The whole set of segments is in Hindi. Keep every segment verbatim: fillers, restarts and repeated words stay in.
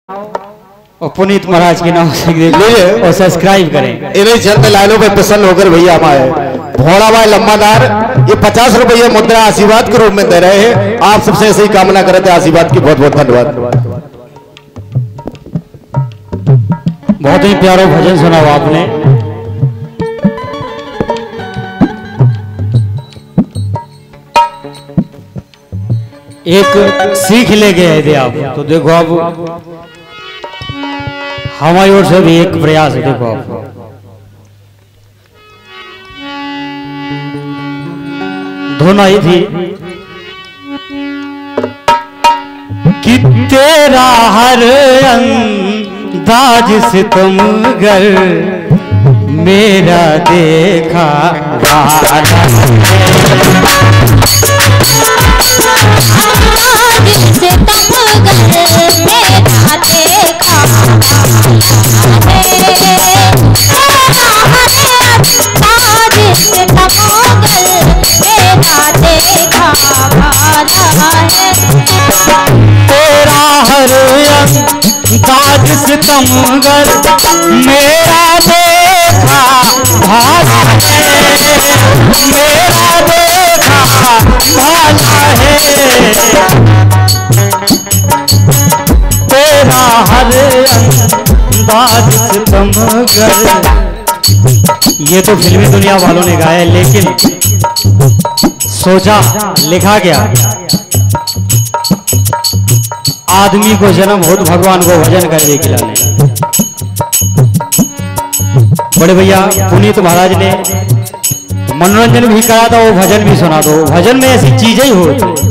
और पुनीत महाराज के नाम से और सब्सक्राइब करें। इन्हीं चंद लाइनों पे प्रसन्न होकर भैया हमारे भोला भाई लम्बादार ये पचास रुपये मुद्रा आशीर्वाद के रूप में दे रहे हैं। आप सबसे ऐसे ही कामना करते आशीर्वाद की बहुत बहुत धन्यवाद। बहुत ही प्यारा भजन सुना हुआ आपने। एक सीख ले गए थे आप, तो देखो अब हमारी ओर से भी एक प्रयास है। देखो आप धुन आई थी कि तेरा हर अंदाज सितमगर मेरा देखा वाला तेरा हर अंदाज सितमगर मेरा देखा भाला है, मेरा देखा भाला है। तेरा हर अंदाज सितमगर, ये तो फिल्मी दुनिया वालों ने गाया, लेकिन सोचा लिखा गया आदमी को जन्म हो तो भगवान को भजन करने के लिए। बड़े भैया पुनीत महाराज ने मनोरंजन भी करा था, वो भजन भी सुना दो। भजन में ऐसी चीजें ही होती।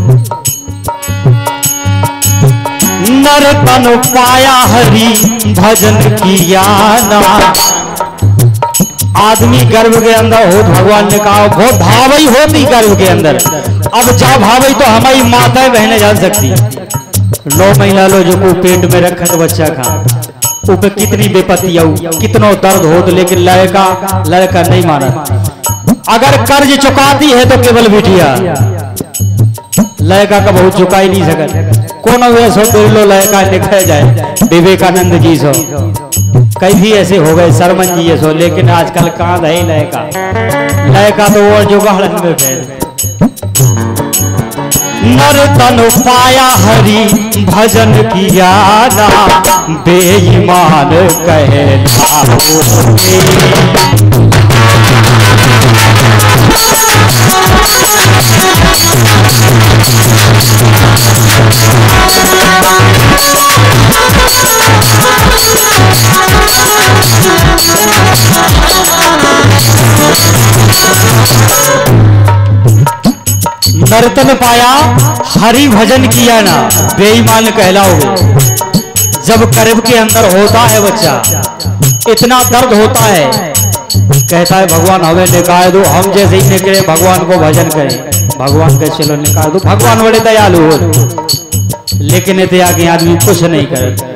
नर तन पाया हरि भजन किया ना, आदमी गर्भ के अंदर हो भगवान ने कहा बहुत भावई होती गर्भ के अंदर। अब जा भावई तो हमारी माताएं बहनें जान सकती। नौ महीना लो जो को पेट में रखा तो बच्चा खा, ऊपर कितनी बेपत्ती हो, कितना दर्द हो, तो लेकिन लड़का लड़का नहीं माना। अगर कर्ज चुकाती है तो केवल बिटिया, लड़का का बहुत चुका ही नहीं सकता। कौन वैसो तो लो लड़का निकल जाए। विवेकानंद जी सो कई भी ऐसे हो गए, सरमन जी ये सो, लेकिन आजकल कहाँ रहे लड़का। लड़का तो और जुगाड़ में फैल। नर तन पाया हरि भजन किया ना, बेईमान कहलाओगे। नर्तन पाया हरि भजन किया ना, बेईमान कहलाओगे। जब गर्भ के अंदर होता है बच्चा, इतना दर्द होता है, कहता है भगवान हमें निकाल दो, हम जैसे ही निकले भगवान को भजन करें। भगवान के चलो निकाल दो, भगवान बड़े दयालु हो, लेकिन इतने आगे आदमी कुछ नहीं करे।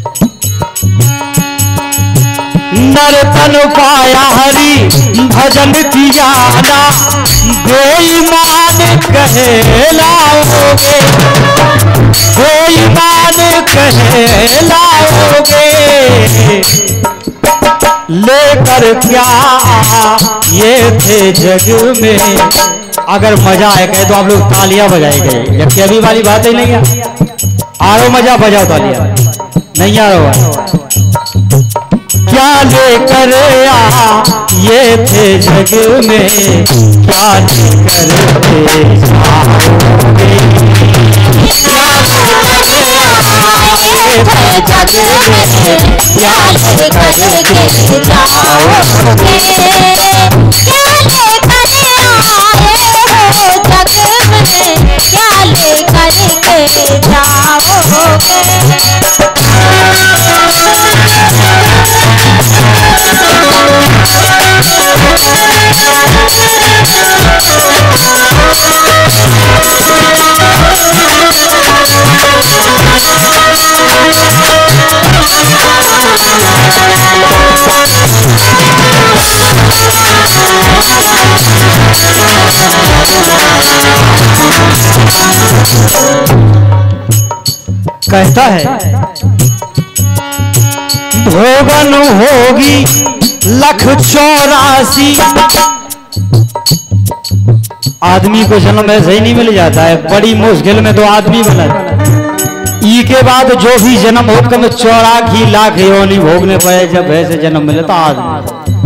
नर्तन पाया हरि भजन किया ना, बेईमान कहलाओगे, बेईमान कहलाओगे। लेकर क्या ये थे जग में, अगर मजा आए कहे तो आप लोग तालियां बजाएंगे, जबकि अभी वाली बात ही नहीं है। आ रहा मजा, बजाओ तालियां। नहीं आ रहा क्या लेकर आ ये थे जग में, क्या लेकर के जाओगे, क्या लेकर जग में, क्या लेकर के जाओगे, क्या लेकर आए हो जग में, क्या लेकर के जाओगे। कहता है भोगन होगी लख चौरासी। आदमी को जन्म ऐसे ही नहीं मिल जाता है, बड़ी मुश्किल में तो आदमी बना। ई के बाद जो भी जन्म हो कम चौरासी लाख योनि भोगने पड़े जब ऐसे जन्म मिलता आदमी।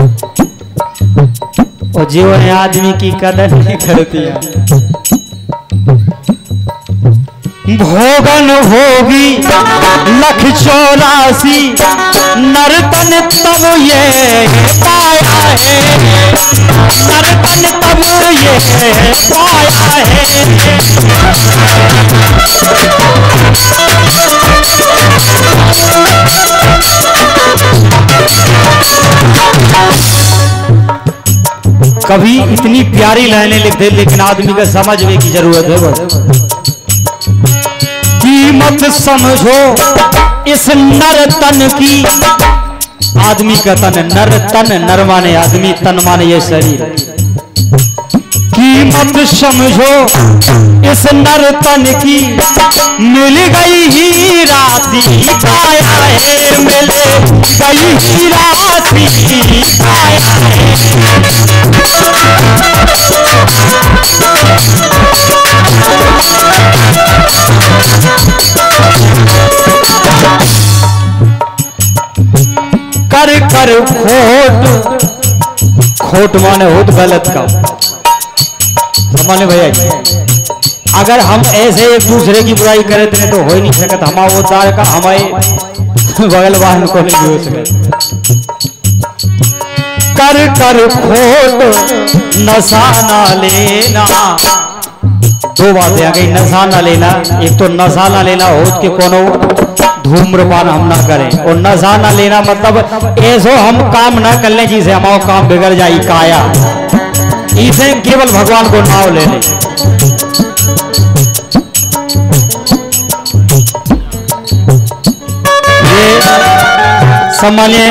और जो है आदमी की कदर नहीं करती है। भोगन होगी लख चौरासी नर्तन तब ये पाया है, नर्तन तब ये पाया है। कभी इतनी प्यारी लाइनें लिख दे लेकिन आदमी का समझने की जरूरत है। बस कीमत समझो इस नर तन की। आदमी का तन नर तन, नर माने आदमी, तन माने ये शरीर। कीमत समझो इस नर तन की, मिल गई ही राती पाया है, मिल गई ही राती पाया है। कर कर खोट, खोट माने होत गलत का। माने भैया जी अगर हम ऐसे एक दूसरे की बुराई करे तो हो ही नहीं सकता। हमारा वो तार का हमारे बगल वाहन को नहीं हो सके। कर कर खोट नशा ना लेना। दो बातें आ गई, नशा ना लेना। एक तो नशा ना लेना होत के कोनो धूम्रपान हम ना करें, और नशा ना लेना मतलब ऐसो हम काम ना कर लें जिसे हमारा काम बिगड़ जाए काया। इसे केवल भगवान को नाम ले लें। ये सम्मानीय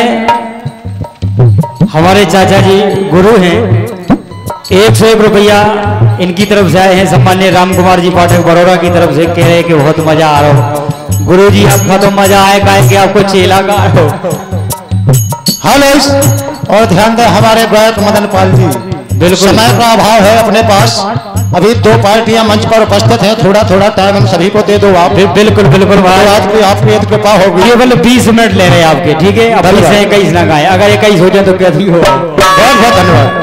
हमारे चाचा जी गुरु हैं, एक सौ एक रुपया इनकी तरफ से आए हैं। सम्मानीय राम कुमार जी पाठक बड़ौदा की तरफ से कह रहे हैं कि बहुत मजा आ रहा हो। गुरु जी आपका तो मजा आएगा कि आपको चेला का हो। हेलो, और ध्यान दें हमारे गायक मदन पाल जी, बिल्कुल समय का अभाव है अपने पास। अभी दो पार्टियां मंच पर उपस्थित हैं, थोड़ा थोड़ा टाइम हम सभी को दे दो आप। बिल्कुल बिल्कुल भाई, आज की आपकी कृपा होगी। केवल बीस मिनट ले रहे हैं आपके, ठीक है। अब से इक्कीस ना गाए, अगर इक्कीस हो जाए तो क्या हो। बहुत बहुत धन्यवाद।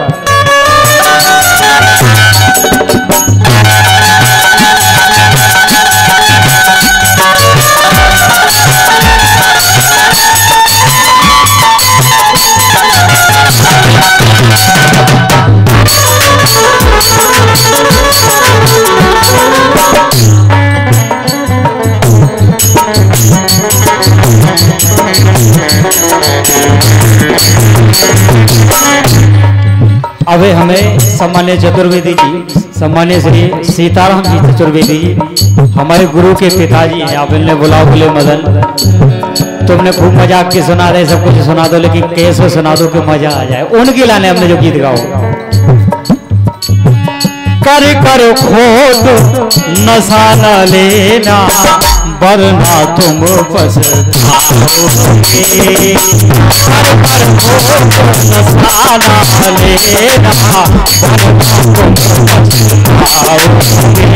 अबे हमें सम्मान्य चतुर्वेदी जी, सम्मान्य श्री सीताराम जी चतुर्वेदी जी हमारे गुरु के पिताजी हैं। आप इन्हें बुलाओ, बोले मदन तुमने खूब मजाक के सुना रहे, सब कुछ सुना दो, लेकिन कैसे सुना दो कि मजा आ जाए। उनके लाने हमने जो गीत गाओ। कर कर खोट नशा न लेना वरना तुम पछताओगे। कर कर खोट नशा न लेना वरना तुम पछताओगे।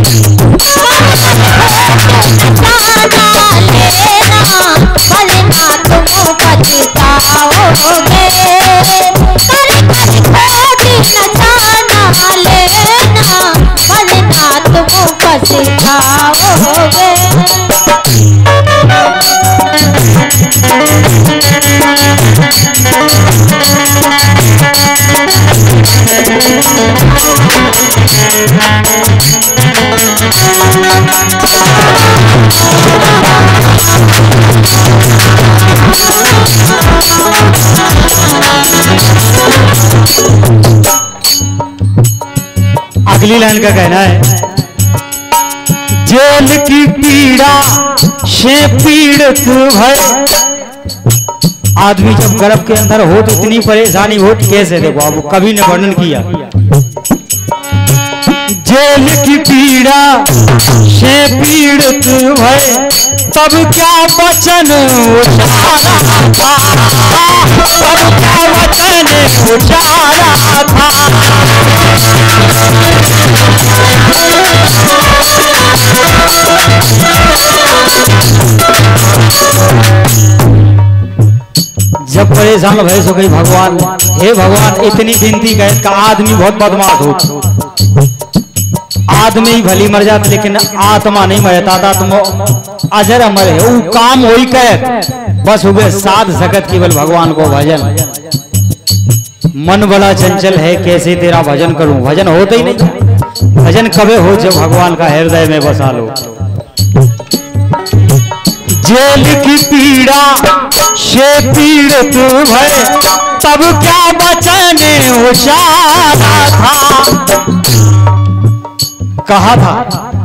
अगली लाइन का कहना है, जेल की पीड़ा से पीड़ित भय। आदमी जब गर्भ के अंदर हो तो इतनी परेशानी हो कैसे, देखो आप कभी ने वर्णन किया। जेल की पीड़ा से पीड़ित भय तब क्या वचन उचारा था, तब क्या वचन उचारा था। जब परेशान भय सो गई भगवान, हे भगवान इतनी विनती कहे का आदमी बहुत बदमाश हो, आदमी ही भली मर जाता लेकिन आत्मा नहीं मरता, आत्मा अजर अमर है। वो काम हो ही कह बस हुए साध सकत केवल भगवान को भजन। मन बड़ा चंचल है कैसे तेरा भजन करूं, भजन होता ही नहीं। भजन कबे हो जब भगवान का हृदय में बसा लो। जेल की पीड़ा से पीड़ित भय तब क्या वचन उचारा था, कहा था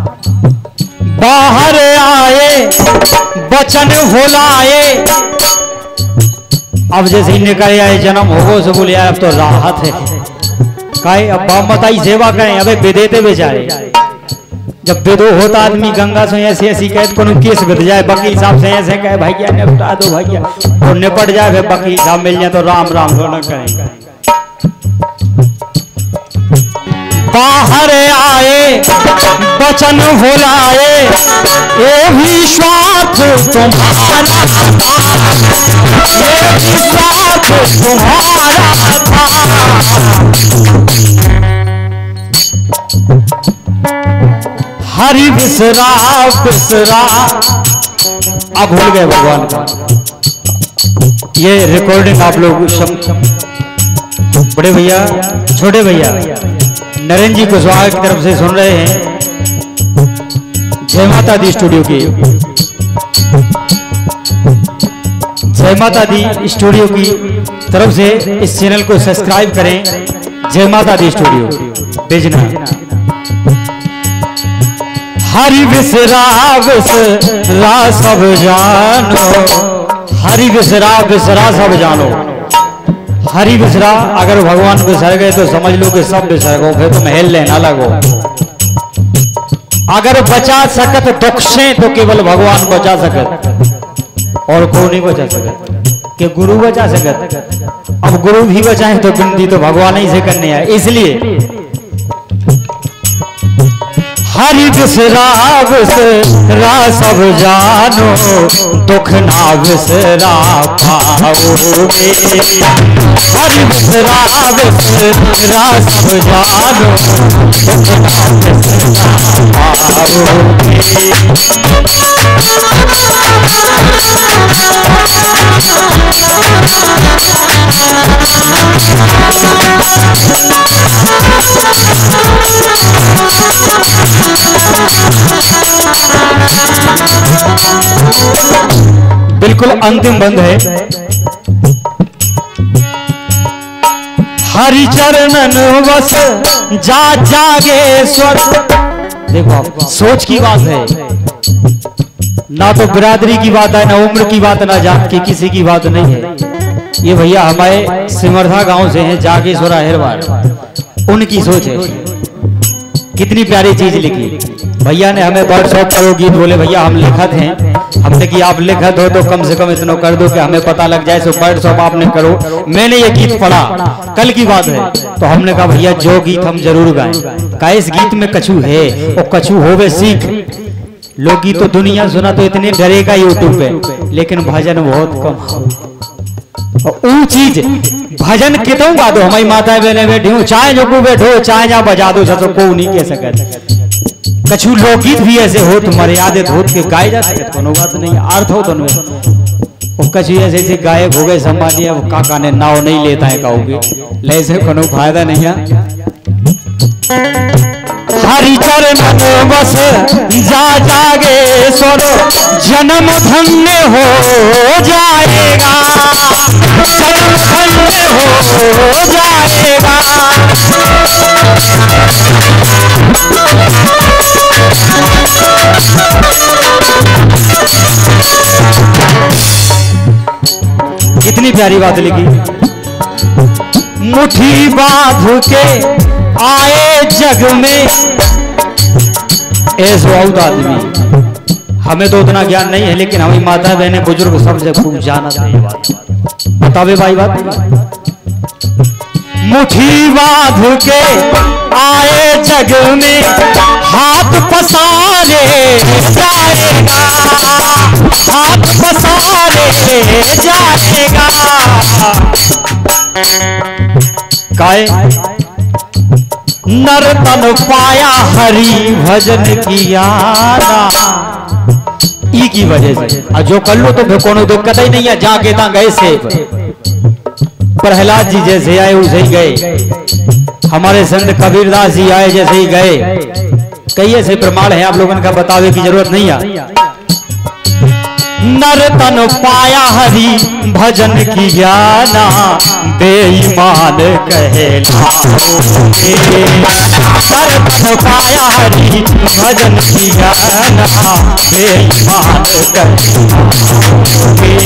बाहर आए वचन होलाए। अब जैसे ही निकल आए जन्म होगो से बोले अब तो राहत है, काहे अब बामताई सेवा करें। अबे विदेते बेचारे, जब विदो होता आदमी गंगा से ऐसी ऐसी कहे को केस बित जाए, वकील साहब से ऐसे कहे भैया निपटा दो भैया, और निपट जाए फिर वकील साहब मिल जाए तो राम राम रोना करें। बाहर आए वचन होलाए ये भी स्वार्थ तुम्हारा था, ये भी स्वार्थ तुम्हारा था। हरि बिसरा बिसरा, अब भूल गए भगवान का। ये रिकॉर्डिंग आप लोग बड़े भैया छोटे भैया नरेंद्र जी कुशवाहा की तरफ से सुन रहे हैं, जय माता दी स्टूडियो की, जय माता दी स्टूडियो की तरफ से इस चैनल को सब्सक्राइब करें। जय माता दी स्टूडियो भेजना। हरि बिसरा बिसरा सब जानो, हरि बिसरा बिसरा सब जानो। हरि बिसरा अगर भगवान बिसर गए तो समझ लो कि सब बिसर गो, फिर तुम हेल लेना लगो। अगर बचा सकत दुख से तो केवल भगवान बचा सकत, और कोई नहीं बचा सकत, कि गुरु बचा सकत। अब गुरु भी बचाए तो गिनती तो भगवान ही से करने आए। इसलिए हरि बिसरा बिसरा सब जानो, दुख ना बिसरा पाओगे। हरि बिसरा बिसरा सब जानो, दुख ना बिसरा पाओगे। बिल्कुल अंतिम बंद है। हरि चरणन बस जा जागे स्वर। देखो आप सोच की बात है, ना तो बिरादरी की बात है, ना उम्र की बात, ना जात की किसी की बात नहीं है। ये भैया हमारे सिमरधा गांव से हैं, जागेश्वर अहिरवार, उनकी सोच है। कितनी प्यारी चीज लिखी भैया ने। हमें व्हाट्सएप करो गीत, बोले भैया हम लिखत हैं। हमने कि आप लिखत हो तो कम से कम इतना कर दो कि हमें पता लग जाए। सो व्हाट्सएप आपने करो। मैंने ये गीत पढ़ा, कल की बात है, तो हमने कहा भैया जो गीत हम जरूर गाएं। का इस गीत में कछु है, और कछु होवे सीख। लोकगीत तो दुनिया सुना तो इतने डरेगा यूट्यूब पे, लेकिन भजन बहुत कम। और वो चीज भजन कितों गा दो, हमारी माता बहने बैठी हूँ, चाहे जो को बैठो, चाहे जहाँ बजा दो, सब को नहीं कह सकते। कछु लोकगीत भी ऐसे हो तो मर्यादित हो के गाए जा सकते, कोनो बात नहीं, अर्थ हो तो नहीं। कछु ऐसे ऐसे गायक हो गए संभालिए, अब काका ने नाव नहीं लेता है कहोगे, ले से कोनो फायदा नहीं है। हरि चरण बस जा जागे सोरो, जन्म धन्य हो जाएगा, जन्म धन्य हो जाएगा। कितनी प्यारी बात लिखी। मुट्ठी बांध के आए जग में ऐसो आउट आदमी, हमें तो उतना ज्ञान नहीं है, लेकिन हमारी माता बहने बुजुर्ग सबसे खूब जानत है ये बात। बतावे भाई बात। मुट्ठी बांध के आए जग में हाथ पसारे जाएगा, हाथ पसारे जाएगा। काहे नर तन पाया हरि भजन किया ई की वजह से। और जो कर लो तो फिर कोनो दिक्कत ही नहीं है। जाके ता गए से प्रहलाद जी जैसे आए वैसे ही गए, हमारे संत कबीरदास जी आए जैसे ही गए। कई ऐसे प्रमाण है, आप लोगों का बतावे की जरूरत नहीं है। नर तन पाया हरि भजन की ज्ञाना बेईमान कहलाओगे। नर तन पाया हरि भजन की ज्ञाना बेईमान कहलाओगे।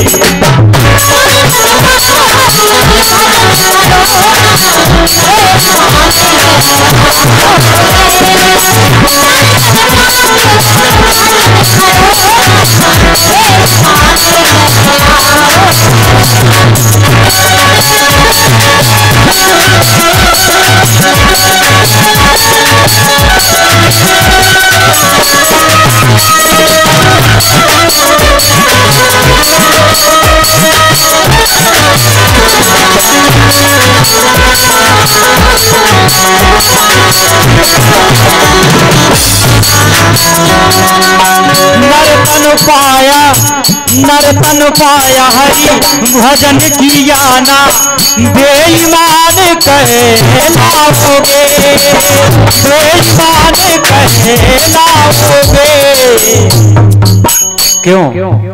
नर तन पाया नर तन पाया हरि भजन किया ना बेईमान कहलाओगे, बेईमान कहलाओगे। क्यों?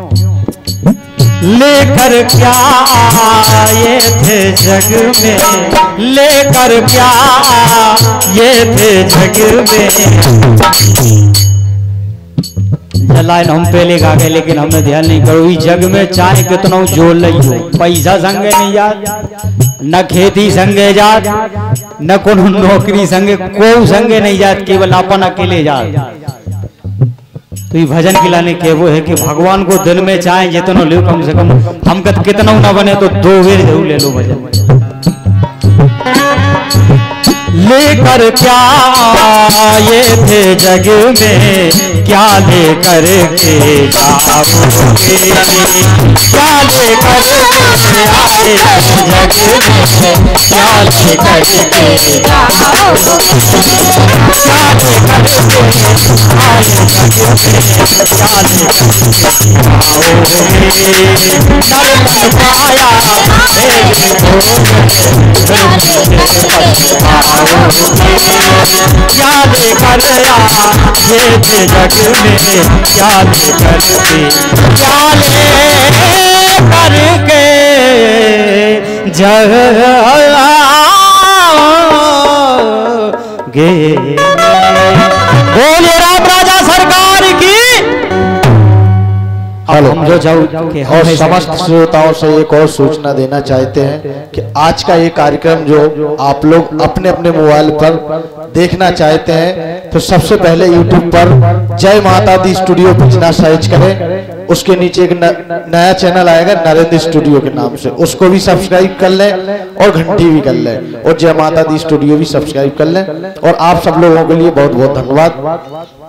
लेकर क्या आए थे जग में, लेकर क्या ये थे जग में। लाइन हम पहले गा गए, लेकिन हमने ध्यान नहीं करो। इस जग में चाहे कितना जोड़ लो, पैसा संगे नहीं जात, न खेती संगे जात, न कोनो नौकरी संगे, कोई संगे नहीं जात, केवल अपन अकेले जात। तो ये भजन खिलाने के वो है कि भगवान को दिल में चाहे जितना लो, कम से कम हम कितना ना बने तो दो बेर जरूर ले लो भजन। लेकर क्या ये थे जग में, क्या लेकर के जाओगे, क्या लेकर के आए जग में, क्या लेकर के जाओगे, क्या लेकर के आए जग में, क्या लेकर के आओगे। नर पाया क्या लेकर ये जग में, क्या लेकर के, क्या लेकर के जगे। बोलिए राम राजा सरकार की। हेलो, जो जाओ और समस्त श्रोताओं से एक और सूचना देना चाहते हैं कि आज का ये कार्यक्रम जो आप लोग अपने अपने मोबाइल पर देखना चाहते हैं, तो सबसे पहले यूट्यूब पर जय माता दी स्टूडियो पिछना सर्च करें। उसके नीचे एक नया चैनल आएगा नरेंद्र स्टूडियो के नाम से, उसको भी सब्सक्राइब कर लें और घंटी भी कर लें, और जय माता दी स्टूडियो भी सब्सक्राइब कर लें। और आप सब लोगों के लिए बहुत बहुत धन्यवाद।